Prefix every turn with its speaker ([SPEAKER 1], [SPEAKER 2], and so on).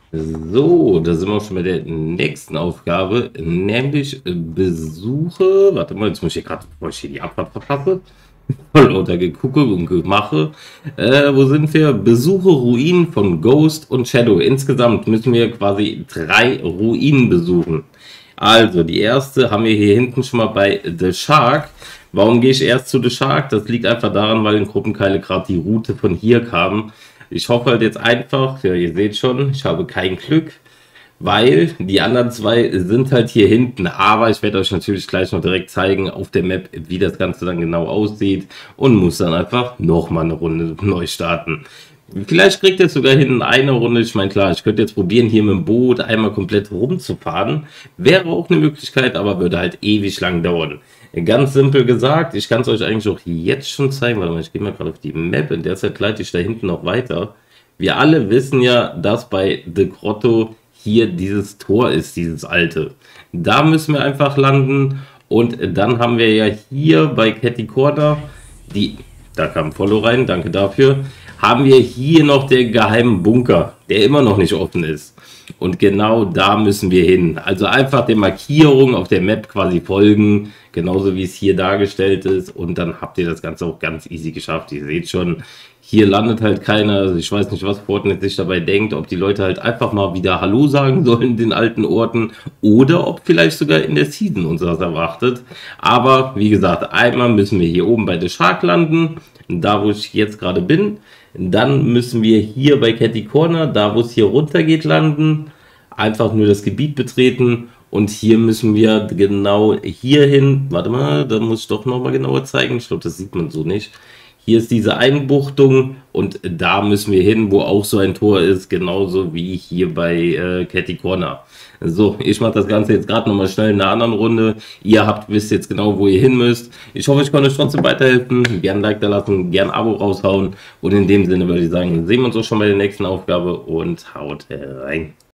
[SPEAKER 1] So, da sind wir auch schon bei der nächsten Aufgabe, nämlich Besuche. Warte mal, jetzt muss ich hier gerade, bevor ich hier die Abfahrt verpasse, voll unter gegucke und gemache. Wo sind wir? Besuche Ruinen von Ghost und Shadow. Insgesamt müssen wir quasi 3 Ruinen besuchen. Also, die erste haben wir hier hinten schon mal bei The Shark. Warum gehe ich erst zu The Shark? Das liegt einfach daran, weil in Gruppenkeile gerade die Route von hier kam. Ich hoffe halt jetzt einfach, ja, ihr seht schon, ich habe kein Glück, weil die anderen 2 sind halt hier hinten. Aber ich werde euch natürlich gleich noch direkt zeigen auf der Map, wie das Ganze dann genau aussieht und muss dann einfach nochmal eine Runde neu starten. Vielleicht kriegt ihr es sogar hin in eine Runde. Ich meine, klar, ich könnte jetzt probieren, hier mit dem Boot einmal komplett rumzufahren. Wäre auch eine Möglichkeit, aber würde halt ewig lang dauern. Ganz simpel gesagt, ich kann es euch eigentlich auch jetzt schon zeigen. Warte mal, ich gehe mal gerade auf die Map. In der Zeit leite ich da hinten noch weiter. Wir alle wissen ja, dass bei The Grotto hier dieses Tor ist, dieses alte. Da müssen wir einfach landen. Und dann haben wir ja hier bei Catty Corner die, da kam ein Follow rein, danke dafür, haben wir hier noch den geheimen Bunker, der immer noch nicht offen ist. Und genau da müssen wir hin. Also einfach der Markierung auf der Map quasi folgen, genauso wie es hier dargestellt ist. Und dann habt ihr das Ganze auch ganz easy geschafft. Ihr seht schon, hier landet halt keiner. Also ich weiß nicht, was Fortnite sich dabei denkt, ob die Leute halt einfach mal wieder Hallo sagen sollen in den alten Orten oder ob vielleicht sogar in der Season uns was erwartet. Aber wie gesagt, einmal müssen wir hier oben bei The Shark landen, da wo ich jetzt gerade bin. Dann müssen wir hier bei Catty Corner, da wo es hier runter geht, landen. Einfach nur das Gebiet betreten. Und hier müssen wir genau hier hin. Warte mal, da muss ich doch nochmal genauer zeigen. Ich glaube, das sieht man so nicht. Hier ist diese Einbuchtung und da müssen wir hin, wo auch so ein Tor ist, genauso wie hier bei Catty Corner. So, ich mache das Ganze jetzt gerade nochmal schnell in einer anderen Runde. Wisst jetzt genau, wo ihr hin müsst. Ich hoffe, ich konnte euch trotzdem weiterhelfen. Gerne ein Like da lassen, gerne ein Abo raushauen. Und in dem Sinne würde ich sagen, sehen wir uns auch schon bei der nächsten Aufgabe und haut rein.